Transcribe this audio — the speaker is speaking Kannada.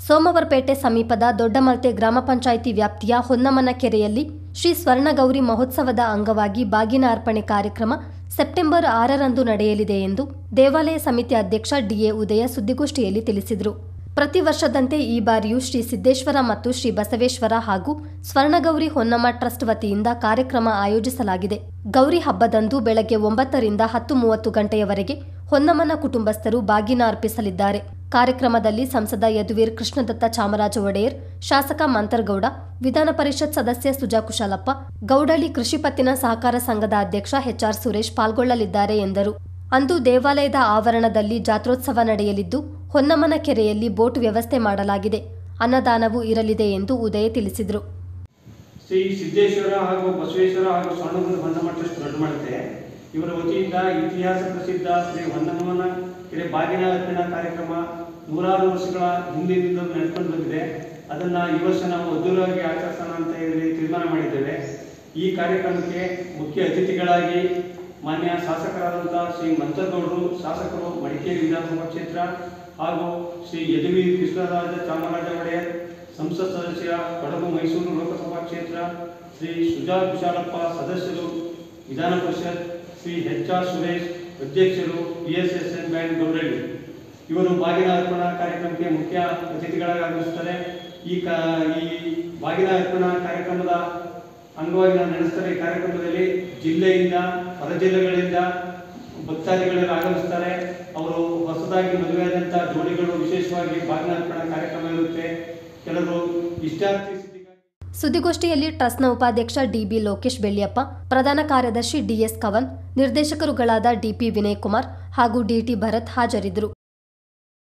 ಸೋಮವಾರಪೇಟೆ ಸಮೀಪದ ದೊಡ್ಡಮಲ್ತೆ ಗ್ರಾಮ ಪಂಚಾಯಿತಿ ವ್ಯಾಪ್ತಿಯ ಹೊನ್ನಮ್ಮನ ಕೆರೆಯಲ್ಲಿ ಶ್ರೀ ಸ್ವರ್ಣಗೌರಿ ಮಹೋತ್ಸವದ ಅಂಗವಾಗಿ ಬಾಗಿನ ಅರ್ಪಣೆ ಕಾರ್ಯಕ್ರಮ ಸೆಪ್ಟೆಂಬರ್ 6ರಂದು ನಡೆಯಲಿದೆ ಎಂದು ದೇವಾಲಯ ಸಮಿತಿ ಅಧ್ಯಕ್ಷ ಡಿಎ ಉದಯ ಸುದ್ದಿಗೋಷ್ಠಿಯಲ್ಲಿ ತಿಳಿಸಿದರು. ಪ್ರತಿ ವರ್ಷದಂತೆ ಈ ಬಾರಿಯೂ ಶ್ರೀ ಸಿದ್ದೇಶ್ವರ ಮತ್ತು ಶ್ರೀ ಬಸವೇಶ್ವರ ಹಾಗೂ ಸ್ವರ್ಣಗೌರಿ ಹೊನ್ನಮ್ಮ ಟ್ರಸ್ಟ್ ವತಿಯಿಂದ ಕಾರ್ಯಕ್ರಮ ಆಯೋಜಿಸಲಾಗಿದೆ. ಗೌರಿ ಹಬ್ಬದಂದು ಬೆಳಗ್ಗೆ 9ರಿಂದ 10:30 ಗಂಟೆಯವರೆಗೆ ಹೊನ್ನಮ್ಮನ ಕುಟುಂಬಸ್ಥರು ಬಾಗಿನ ಅರ್ಪಿಸಲಿದ್ದಾರೆ. ಕಾರ್ಯಕ್ರಮದಲ್ಲಿ ಸಂಸದ ಯದುವೀರ್ ಕೃಷ್ಣದತ್ತ ಚಾಮರಾಜ ಒಡೆಯರ್, ಶಾಸಕ ಮಂತರ್ಗೌಡ, ವಿಧಾನ ಪರಿಷತ್ ಸದಸ್ಯ ಸುಜಾ ಕುಶಾಲಪ್ಪ, ಗೌಡಳ್ಳಿ ಕೃಷಿ ಪತ್ತಿನ ಸಹಕಾರ ಸಂಘದ ಅಧ್ಯಕ್ಷ ಎಚ್ಆರ್ ಸುರೇಶ್ ಪಾಲ್ಗೊಳ್ಳಲಿದ್ದಾರೆ ಎಂದರು. ಅಂದು ದೇವಾಲಯದ ಆವರಣದಲ್ಲಿ ಜಾತ್ರೋತ್ಸವ ನಡೆಯಲಿದ್ದು, ಹೊನ್ನಮ್ಮನ ಕೆರೆಯಲ್ಲಿ ಬೋಟ್ ವ್ಯವಸ್ಥೆ ಮಾಡಲಾಗಿದೆ. ಅನ್ನದಾನವೂ ಇರಲಿದೆ ಎಂದು ಉದಯ ತಿಳಿಸಿದರು. ಶ್ರೀ ಸಿದ್ದೇಶ್ವರ ಹಾಗೂ ಬಸವೇಶ್ವರ ಹಾಗೂ ಸ್ವರ್ಣಗೌರಿ ಹೊನ್ನಮ್ಮ ಟ್ರಸ್ಟ್ ನಡುಮಳತೆ ಇವರ ವತಿಯಿಂದ ಇತಿಹಾಸ ಪ್ರಸಿದ್ಧ ಶ್ರೀ ಹೊನ್ನಮ್ಮನ ಕೆರೆ ಬಾಗಿನ ಅರ್ಪಣಾ ಕಾರ್ಯಕ್ರಮ ನೂರಾರು ವರ್ಷಗಳ ಹಿಂದಿನಿಂದ ನಡೆದುಕೊಂಡು ಬಂದಿದೆ. ಅದನ್ನು ಈ ವರ್ಷ ನಾವು ಅದ್ದೂರಿಯಾಗಿ ಆಚರಿಸೋಣ ಅಂತ ಹೇಳಿ ತೀರ್ಮಾನ ಮಾಡಿದ್ದೇವೆ. ಈ ಕಾರ್ಯಕ್ರಮಕ್ಕೆ ಮುಖ್ಯ ಅತಿಥಿಗಳಾಗಿ ಮಾನ್ಯ ಶಾಸಕರಾದಂಥ ಶ್ರೀ ಮಂತರ್ಗೌಡರು, ಶಾಸಕರು ಮಡಿಕೇರಿ ವಿಧಾನಸಭಾ ಕ್ಷೇತ್ರ, ಹಾಗೂ ಶ್ರೀ ಯದುವೀರ್ ಕೃಷ್ಣರಾಜ ಚಾಮರಾಜ ಒಡೆಯರ್, ಸಂಸತ್ ಸದಸ್ಯ ಕೊಡಗು ಮೈಸೂರು ಲೋಕಸಭಾ ಕ್ಷೇತ್ರ, ಶ್ರೀ ಸುಜಾ ಕುಶಾಲಪ್ಪ ಸದಸ್ಯರು ವಿಧಾನ ಪರಿಷತ್, ಶ್ರೀ ಎಚ್ಆರ್ ಸುರೇಶ್ ಅಧ್ಯಕ್ಷರು, PSSN ಬ್ಯಾಂಕ್ ಗೌಡಳ್ಳಿ ಇವರು ಬಾಗಿನ ಅರ್ಪಣಾ ಕಾರ್ಯಕ್ರಮಕ್ಕೆ ಮುಖ್ಯ ಅತಿಥಿಗಳಾಗಿ ಆಗಮಿಸುತ್ತಾರೆ. ಈ ಬಾಗಿನ ಅರ್ಪಣಾ ಕಾರ್ಯಕ್ರಮದ ಅಂಗವಾಗಿ ನಾವು ನಡೆಸ್ತಾರೆ. ಈ ಕಾರ್ಯಕ್ರಮದಲ್ಲಿ ಜಿಲ್ಲೆಯಿಂದ ಹೊರ ಜಿಲ್ಲೆಗಳಿಂದ ಭಕ್ತಾದಿಗಳೆಲ್ಲ ಆಗಮಿಸ್ತಾರೆ. ಅವರು ಹೊಸದಾಗಿ ಮದುವೆಯಾದಂಥ ಜೋಡಿಗಳು ವಿಶೇಷವಾಗಿ ಬಾಗಿನ ಅರ್ಪಣಾ ಕಾರ್ಯಕ್ರಮ ಇರುತ್ತೆ. ಕೆಲವರು ಇಷ್ಟಾರ್ಥಿ ಸುದ್ದಿಗೋಷ್ಠಿಯಲ್ಲಿ ಟ್ರಸ್ಟ್ನ ಉಪಾಧ್ಯಕ್ಷ ಡಿಬಿ ಲೋಕೇಶ್ ಬೆಳ್ಳಿಯಪ್ಪ, ಪ್ರಧಾನ ಕಾರ್ಯದರ್ಶಿ ಡಿಎಸ್ ಕವನ್, ನಿರ್ದೇಶಕರುಗಳಾದ ಡಿಪಿ ವಿನಯ್ ಕುಮಾರ್ ಹಾಗೂ ಡಿಟಿ ಭರತ್ ಹಾಜರಿದ್ದರು.